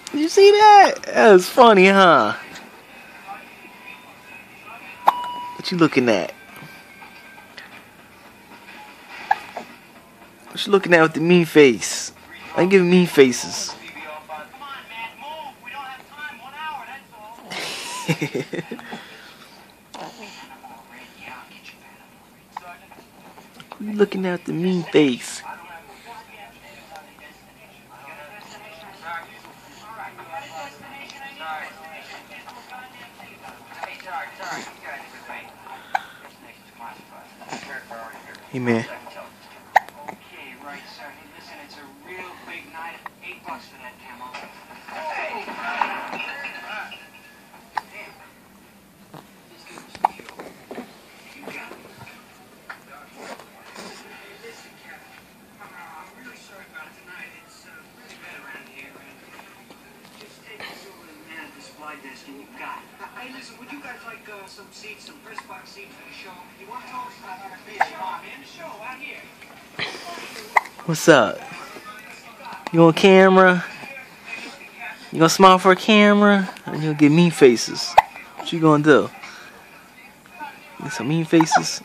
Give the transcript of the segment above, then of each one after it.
Did you see that? That was funny, huh? What you looking at? What you looking at with the mean face? I ain't giving mean faces. You looking at the mean face? Hey man. Okay, right, sir. Hey, listen, it's a real big night. $8 for that camo. Hey! Damn. This dude was pure. You got it. Listen, Captain. I'm really sorry about tonight. It's really bad around here. Just take this over to the man at the supply desk and you got it. Hey, listen, would you guys like some seats, some press box seats for the show? You want to talk about the show, man? The show out here. What's up? You on camera? You gonna smile for a camera? Or you gonna get mean faces? What you gonna do? Get some mean faces?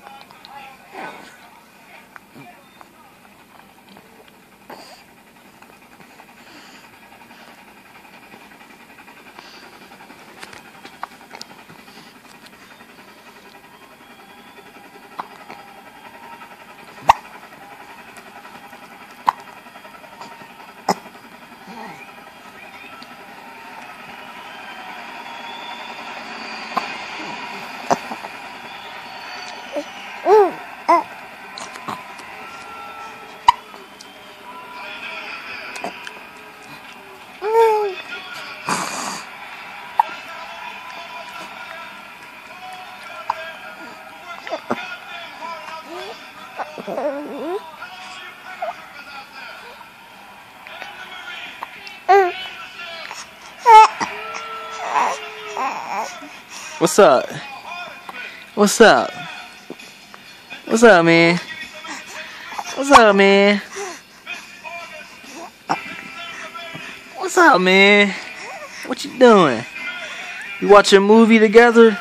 What's up? What's up? What's up, man? What's up, man? What's up, man? What you doing? You watching a movie together?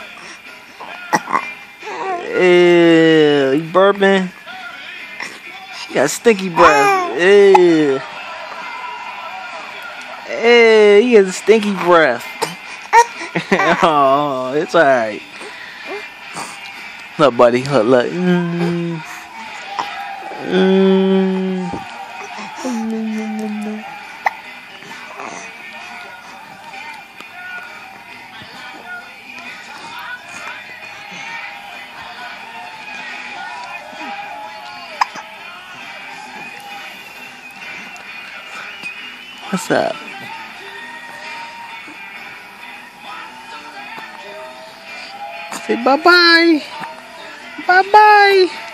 Ew, you burping? You got stinky breath. Ew. Ew, you got stinky breath. Oh, it's alright. Look, buddy. Look. What's up? Say bye-bye. Bye-bye.